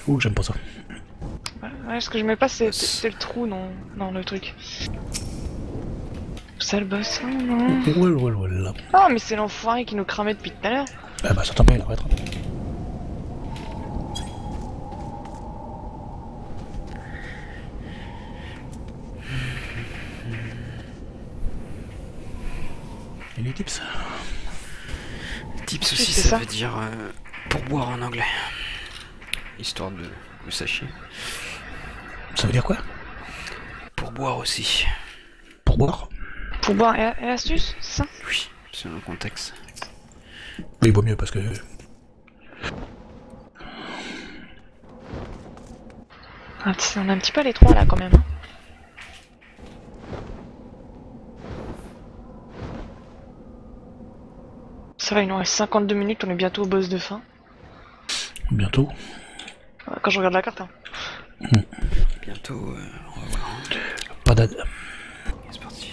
Ouh, j'aime pas ça. Ouais, ce que je mets pas, c'est le trou, non, le truc. Ça le boss, hein, non. Ouais. Ah, mais c'est l'enfoiré qui nous cramait depuis tout à l'heure. Ah bah ça tombe bien, il arrêtera. Et les tips? Tips aussi, c'est ça ça veut dire pourboire en anglais. Histoire de vous sachiez. Ça veut dire quoi? Pourboire aussi. Pour boire? Pour boire et astuce, c'est ça? Oui, c'est un contexte. Oui, il vaut mieux parce que... Ah, on a un petit peu les trois là quand même. Hein. Ça va, il nous reste 52 minutes, on est bientôt au boss de fin. Bientôt. Quand je regarde la carte. Hein. Bientôt, on va voir. Hein. Pas d'ad... C'est parti.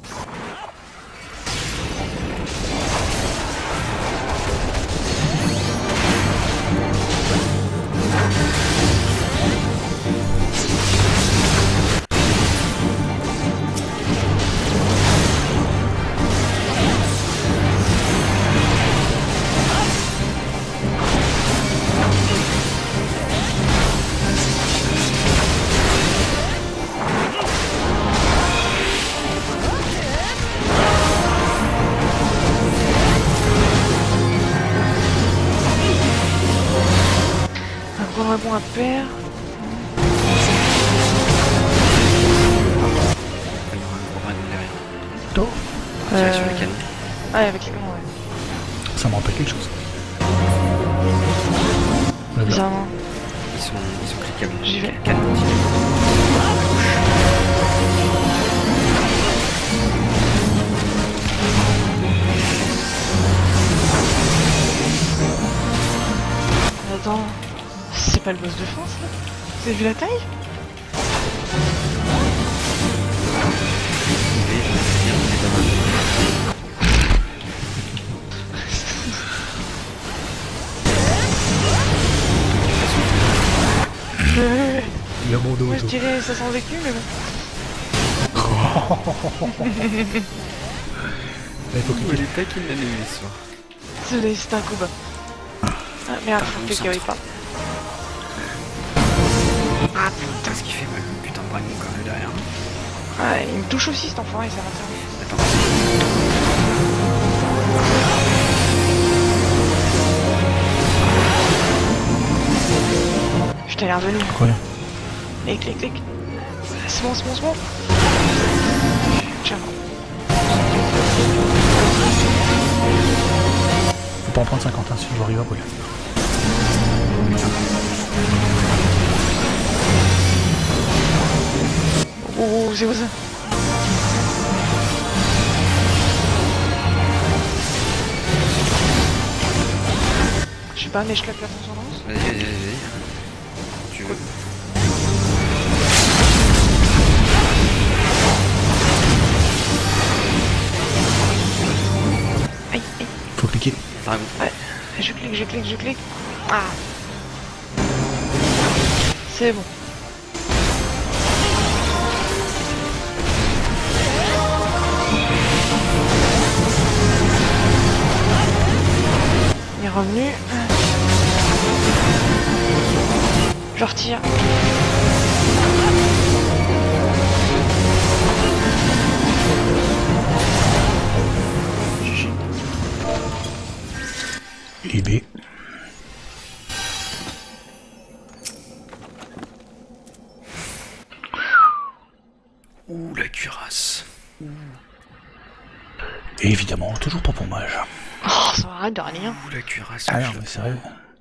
Un bon à père. Il y aura un gros dragon derrière. Tôt. Tirer sur les canons. Ouais, avec les canons, ouais. Ça me rappelle quelque chose. Bizarrement. Ils sont cliquables. J'y vais. Canons, Attends, c'est pas le boss de fin ça? Vous avez vu la taille? Il a mon dos. Moi je dirais ça sans vécu mais bon. Il faut cliquer. il était qu'il l'a eu ce soir. C'est un coup bas. Ah merde, faut que quelqu'un pas. Ah putain, ce qu'il fait, ouais. Putain de dragon quand même derrière. Ah, il me touche aussi cet enfoiré, ça va faire. Attends. Putain, il est revenu. Quoi? Clic. C'est bon. Tiens. Faut pas en prendre 50 hein, si je arrive à brûler. Oh, c'est quoi ça? Je sais pas, mais je claque la transcendance. Vas-y. Tu veux. Aïe. Faut cliquer. Dragon. Ouais, je clique. Ah. C'est bon. Il est revenu. Je retire. IB. Ouh, la cuirasse. Et évidemment, toujours pas pour mage. Oh, ça va, arrête de rien. Ouh, la cuirasse. Ah non, mais sérieux.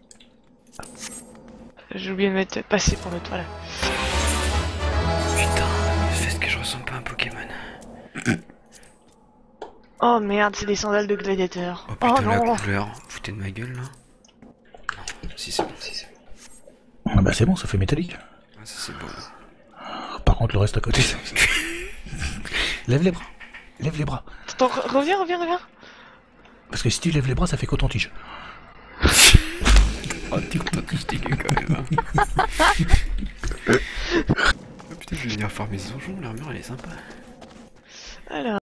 J'ai oublié de mettre passer pour le toit là. Putain, faites que je ressemble pas à un Pokémon. Oh merde, c'est des sandales de gladiateur. Oh putain, la non. couleur. Foutez de ma gueule là. Non, si c'est bon. Ah bah c'est bon, ça fait métallique. Ah, ça c'est beau. Par contre, le reste à côté, ça... Lève les bras. Lève les bras. Attends, reviens. Parce que si tu lèves les bras, ça fait coton-tige. Oh, t'es content que je t'ai quand même. Hein. Oh, putain, je vais venir faire mes donjons, l'armure elle est sympa. Alors.